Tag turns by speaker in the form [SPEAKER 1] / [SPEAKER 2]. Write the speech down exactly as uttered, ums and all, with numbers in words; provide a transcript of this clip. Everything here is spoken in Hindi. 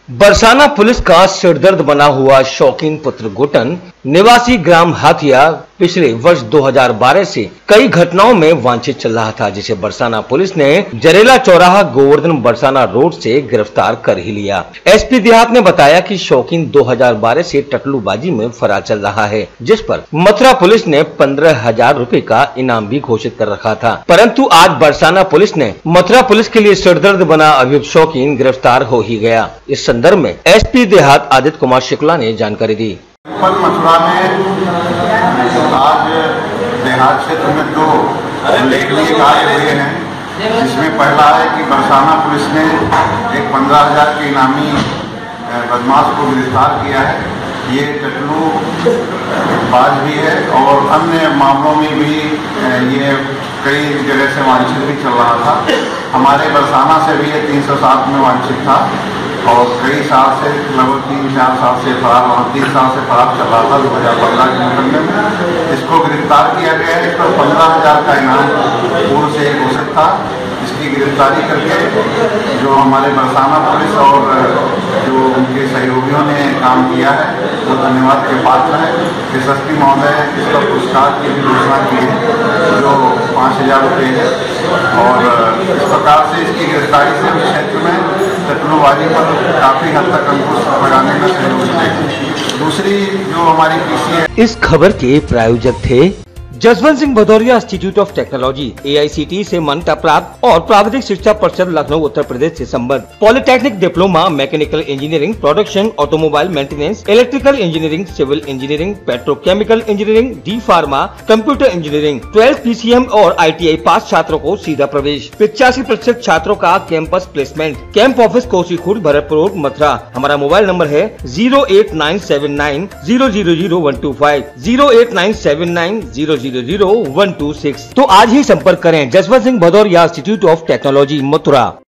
[SPEAKER 1] बरसाना पुलिस का सिरदर्द बना हुआ शौकीन पुत्र गुटन निवासी ग्राम हाथिया पिछले वर्ष दो हज़ार बारह से कई घटनाओं में वांछित चल रहा था, जिसे बरसाना पुलिस ने जरेला चौराहा गोवर्धन बरसाना रोड से गिरफ्तार कर ही लिया। एसपी देहात ने बताया कि शौकीन दो हज़ार बारह से टटलूबाजी में फरार चल रहा है, जिस पर मथुरा पुलिस ने पंद्रह हजार रूपए का इनाम भी घोषित कर रखा था। परंतु आज बरसाना पुलिस ने मथुरा पुलिस के लिए सिरदर्द बना अभियुक्त शौकीन गिरफ्तार हो ही गया। इस संदर्भ में एसपी देहात आदित्य कुमार शुक्ला ने जानकारी दी।
[SPEAKER 2] मथुरा में आज देहात क्षेत्र में दो उल्लेखनीय कार्य हुए हैं, जिसमें पहला है कि बरसाना पुलिस ने एक पंद्रह हजार के इनामी बदमाश को गिरफ्तार किया है। ये टटलू बाज भी है और अन्य मामलों में भी ये कई जगह से वांछित भी चल रहा था। हमारे बरसाना से भी ये तीन सौ सात में वांछित था और कई साल से लगभग तीन चार साल से फरार तीन साल से फरार चल रहा था। दो हजार पंद्रह के मुकदमे में इसको गिरफ्तार किया गया है। इस पर पंद्रह हजार का इनाम पूर्व से घोषित था। इसकी गिरफ्तारी करके जो हमारे बरसाना पुलिस और जो उनके सहयोगियों ने काम किया है वो धन्यवाद के पात्र है। एसएसपी महोदय इसका पुरस्कार की भी घोषणा की है जो पाँच हजार रुपये है और इस प्रकार से इसकी गिरफ्तारी से क्षेत्र में टटलूबाजी पर काफी हद तक अंकुश लगाने में सहयोग मिलेगा। दूसरी जो हमारी पीसी है,
[SPEAKER 1] इस खबर के प्रायोजक थे Jaswant Singh Bhadauria institute of technology, A I C T से मान्यता प्राप्त और प्राविधिक शिक्षा परिषद लखनऊ उत्तर प्रदेश से संबद्ध, polytechnic diploma, mechanical engineering, production, automobile maintenance, electrical engineering, civil engineering, petrochemical engineering, D pharma, computer engineering, twelfth P C M और आई टी आई पास छात्रों को सीधा प्रवेश। पिचासी प्रतिशत छात्रों का campus placement. Camp office Kosikhurd, Bharatpur road, Mathura. हमारा मोबाइल नंबर है zero eight nine seven nine zero zero zero one two five zero eight nine seven nine zero zero zero one two six. तो आज ही संपर्क करें Jaswant Singh Bhadauria institute of technology, Mathura.